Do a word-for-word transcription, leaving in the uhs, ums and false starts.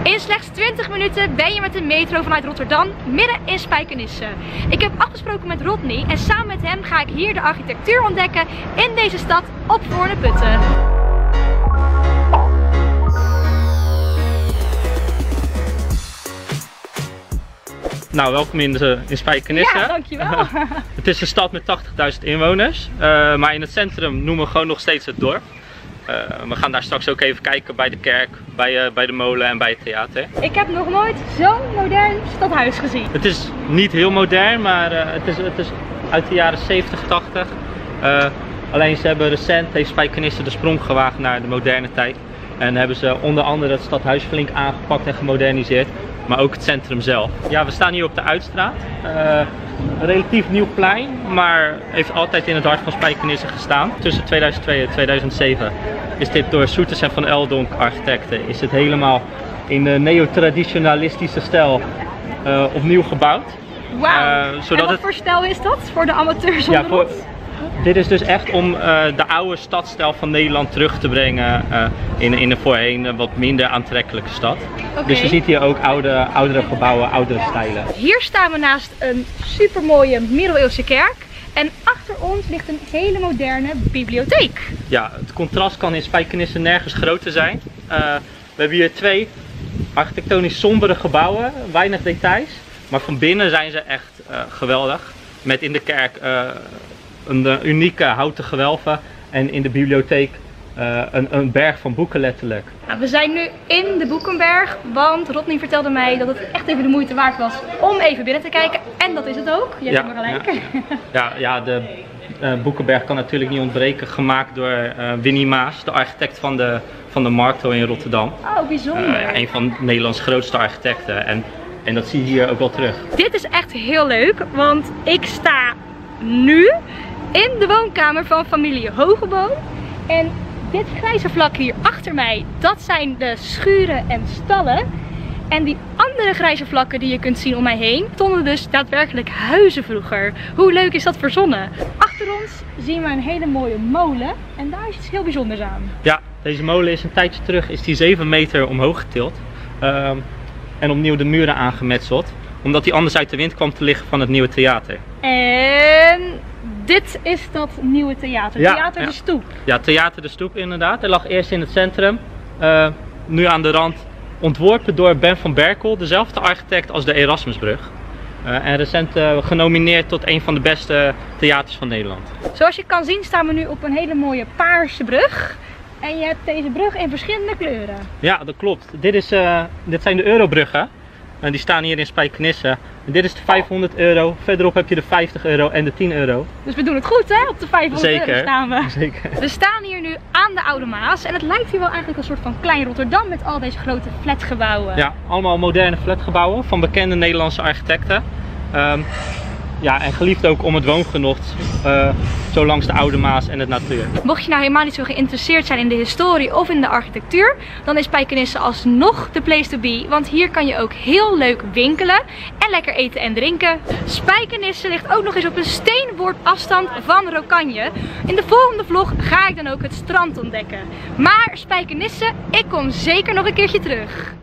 In slechts twintig minuten ben je met de metro vanuit Rotterdam midden in Spijkenisse. Ik heb afgesproken met Rodney en samen met hem ga ik hier de architectuur ontdekken in deze stad op Voorne-Putten. Nou, welkom in, de, in Spijkenisse. Ja, dankjewel. Het is een stad met tachtigduizend inwoners, uh, maar in het centrum noemen we gewoon nog steeds het dorp. Uh, we gaan daar straks ook even kijken bij de kerk, bij, uh, bij de molen en bij het theater. Ik heb nog nooit zo'n modern stadhuis gezien. Het is niet heel modern, maar uh, het, is, het is uit de jaren zeventig, tachtig. Uh, alleen ze hebben recent, heeft Spijkenisse de sprong gewaagd naar de moderne tijd. En hebben ze onder andere het stadhuis flink aangepakt en gemoderniseerd. Maar ook het centrum zelf. Ja, we staan hier op de Uitstraat. Uh, een relatief nieuw plein, maar heeft altijd in het hart van Spijkenisse gestaan. Tussen tweeduizend twee en tweeduizend zeven is dit door Soeters en van Eldonk architecten is het helemaal in de neotraditionalistische stijl uh, opnieuw gebouwd. Wauw, uh, en wat het... voor stijl is dat voor de amateurs onder ja, voor... ons? Dit is dus echt om uh, de oude stadstijl van Nederland terug te brengen uh, in, in een voorheen uh, wat minder aantrekkelijke stad. Okay. Dus je ziet hier ook oude, oudere gebouwen, oudere stijlen. Hier staan we naast een supermooie middeleeuwse kerk. En achter ons ligt een hele moderne bibliotheek. Ja, het contrast kan in Spijkenisse nergens groter zijn. Uh, we hebben hier twee architectonisch sombere gebouwen, weinig details. Maar van binnen zijn ze echt uh, geweldig. Met in de kerk uh, een uh, unieke houten gewelven en in de bibliotheek uh, een, een berg van boeken letterlijk. Nou, we zijn nu in de Boekenberg, want Rodney vertelde mij dat het echt even de moeite waard was om even binnen te kijken. En dat is het ook. Je hebt ja, me gelijk. Ja, ja, ja, de uh, Boekenberg kan natuurlijk niet ontbreken. Gemaakt door uh, Winnie Maas, de architect van de, van de Markto in Rotterdam. Oh, bijzonder. Uh, ja, een van Nederlands grootste architecten. En, en dat zie je hier ook wel terug. Dit is echt heel leuk, want ik sta nu in de woonkamer van familie Hogeboom. En dit grijze vlak hier achter mij, dat zijn de schuren en stallen. En die andere grijze vlakken die je kunt zien om mij heen, stonden dus daadwerkelijk huizen vroeger. Hoe leuk is dat verzonnen? Achter ons zien we een hele mooie molen en daar is iets heel bijzonders aan. Ja, deze molen is een tijdje terug, is die zeven meter omhoog getild. Um, en opnieuw de muren aangemetseld. Omdat die anders uit de wind kwam te liggen van het nieuwe theater. En dit is dat nieuwe theater, ja, Theater ja. de Stoep. Ja, Theater de Stoep inderdaad. Hij lag eerst in het centrum, uh, nu aan de rand. Ontworpen door Ben van Berkel, dezelfde architect als de Erasmusbrug. Uh, en recent uh, genomineerd tot een van de beste theaters van Nederland. Zoals je kan zien staan we nu op een hele mooie paarse brug. En je hebt deze brug in verschillende kleuren. Ja, dat klopt. Dit, is, uh, dit zijn de Eurobruggen. En die staan hier in Spijkenisse. En dit is de vijfhonderd euro. Verderop heb je de vijftig euro en de tien euro. Dus we doen het goed, hè? Op de vijfhonderd Zeker. euro staan we. Zeker. We staan hier nu aan de Oude Maas. En het lijkt hier wel eigenlijk een soort van klein Rotterdam met al deze grote flatgebouwen. Ja, allemaal moderne flatgebouwen van bekende Nederlandse architecten. Um, Ja, en geliefd ook om het woongenot, uh, zo langs de Oude Maas en het natuur. Mocht je nou helemaal niet zo geïnteresseerd zijn in de historie of in de architectuur, dan is Spijkenisse alsnog de place to be. Want hier kan je ook heel leuk winkelen en lekker eten en drinken. Spijkenisse ligt ook nog eens op een steenworp afstand van Rokanje. In de volgende vlog ga ik dan ook het strand ontdekken. Maar Spijkenisse, ik kom zeker nog een keertje terug.